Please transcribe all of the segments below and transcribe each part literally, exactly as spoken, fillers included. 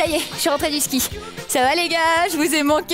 y est, je suis rentrée du ski. Ça va les gars, je vous ai manqué.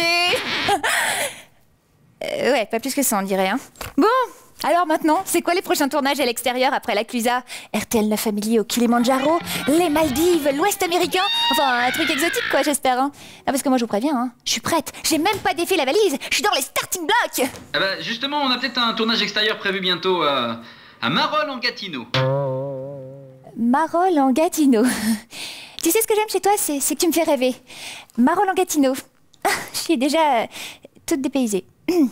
euh, Ouais, pas plus que ça on dirait. Hein. Bon, alors maintenant, c'est quoi les prochains tournages à l'extérieur après la Clusa? R T L neuf Family au Kilimanjaro, les Maldives, l'Ouest américain. Enfin, un truc exotique quoi, j'espère. Hein. Ah, parce que moi je vous préviens, hein, je suis prête. J'ai même pas défait la valise, je suis dans les starting blocks. Ah bah justement, on a peut-être un tournage extérieur prévu bientôt à, à Marolles en Gatineau. Marolles en Gatineau. Tu sais ce que j'aime chez toi, c'est que tu me fais rêver. Marolles en Gatineau. Je suis déjà euh, toute dépaysée.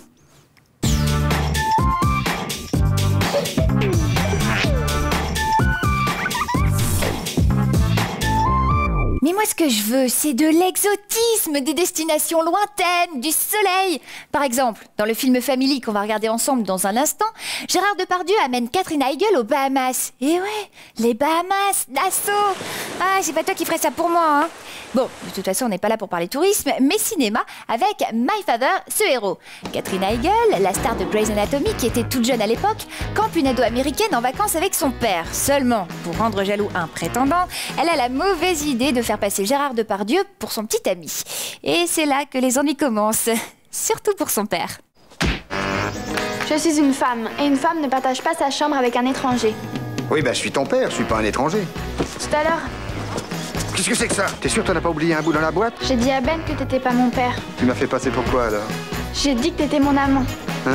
Mais moi, ce que je veux, c'est de l'exotisme, des destinations lointaines, du soleil. Par exemple, dans le film Family qu'on va regarder ensemble dans un instant, Gérard Depardieu amène Catherine Heigl aux Bahamas. Et ouais, les Bahamas, Nassau. Ah, c'est pas toi qui ferais ça pour moi, hein. Bon, de toute façon, on n'est pas là pour parler tourisme, mais cinéma avec My Father, ce héros. Catherine Heigl, la star de Grey's Anatomy, qui était toute jeune à l'époque, campe une ado américaine en vacances avec son père. Seulement, pour rendre jaloux un prétendant, elle a la mauvaise idée de faire passer Gérard Depardieu pour son petit ami. Et c'est là que les ennuis commencent, surtout pour son père. Je suis une femme, et une femme ne partage pas sa chambre avec un étranger. Oui, bah je suis ton père, je suis pas un étranger. Tout à l'heure, Qu'est-ce que c'est que ça? T'es sûr que t'en as pas oublié un bout dans la boîte? j'ai dit à Ben que t'étais pas mon père. Tu m'as fait passer pour quoi alors? J'ai dit que t'étais mon amant. Hein?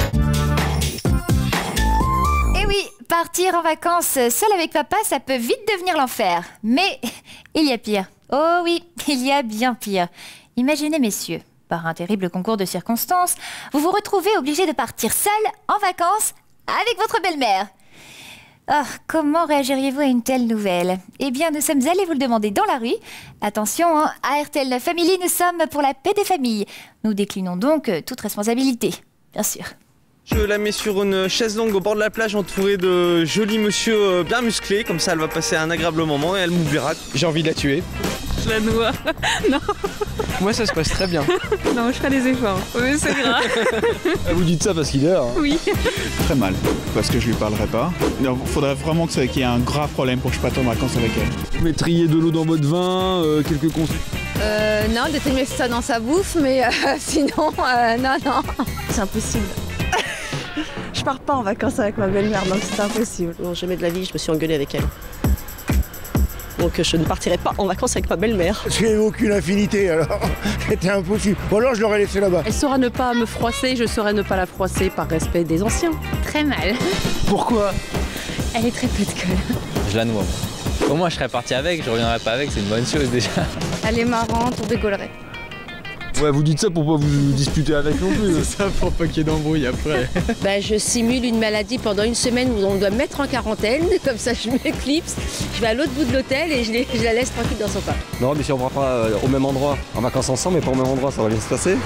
Et oui, partir en vacances seul avec papa, ça peut vite devenir l'enfer. Mais il y a pire. Oh oui, il y a bien pire. Imaginez, messieurs, par un terrible concours de circonstances, vous vous retrouvez obligé de partir seul en vacances avec votre belle-mère. Ah, comment réagiriez-vous à une telle nouvelle? Eh bien, nous sommes allés vous le demander dans la rue. Attention, hein, à R T L neuf Family, nous sommes pour la paix des familles. Nous déclinons donc toute responsabilité, bien sûr. Je la mets sur une chaise longue au bord de la plage entourée de jolis monsieur bien musclés, comme ça elle va passer un agréable moment et elle m'oubliera. J'ai envie de la tuer. Je la noie. Non. Moi ça se passe très bien. Non, je ferai les efforts. Oui, c'est grave. Vous dites ça parce qu'il dort, hein. Oui. Très mal, parce que je lui parlerai pas. Il faudrait vraiment qu'il y ait un grave problème pour que je parte en vacances avec elle. Vous mettriez de l'eau dans votre vin, euh, quelques conseils. Euh, non, d'éteindre ça dans sa bouffe, mais euh, sinon, euh, non, non. C'est impossible. Je pars pas en vacances avec ma belle-mère, donc c'est impossible. Non, jamais de la vie, je me suis engueulée avec elle. Donc je ne partirai pas en vacances avec ma belle-mère. J'ai aucune affinité alors, c'était impossible. Ou alors je l'aurais laissé là-bas. Elle saura ne pas me froisser, je saurai ne pas la froisser par respect des anciens. Très mal. Pourquoi? Elle est très peu de colle. Je la noie. Au moins je serais parti avec, je reviendrai pas avec, c'est une bonne chose déjà. Elle est marrante, on rigolerait. Ouais, vous dites ça pour pas vous disputer avec non plus. C'est ça, pour pas qu'il y ait d'embrouille après. Ben, je simule une maladie pendant une semaine où on doit me mettre en quarantaine, comme ça je m'éclipse, je vais à l'autre bout de l'hôtel et je, les, je la laisse tranquille dans son coin. Non, mais si on va pas euh, au même endroit, en vacances ensemble, mais pas au même endroit, ça va bien se passer.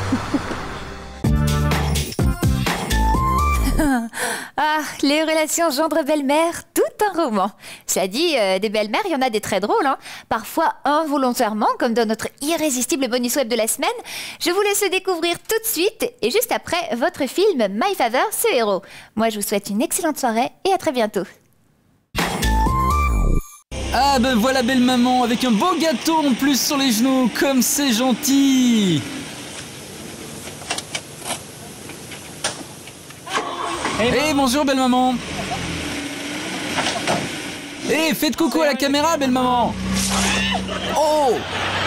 Ah, les relations gendre-belle-mère, tout un roman. Ça dit, euh, des belles-mères, il y en a des très drôles, hein. Parfois involontairement, comme dans notre irrésistible bonus web de la semaine. Je vous laisse le découvrir tout de suite, et juste après, votre film My Father, ce héros. Moi, je vous souhaite une excellente soirée, et à très bientôt. Ah ben voilà belle maman, avec un beau gâteau en plus sur les genoux, comme c'est gentil. Eh hey, bonjour belle maman. Eh hey, faites coucou à la caméra belle maman. Oh.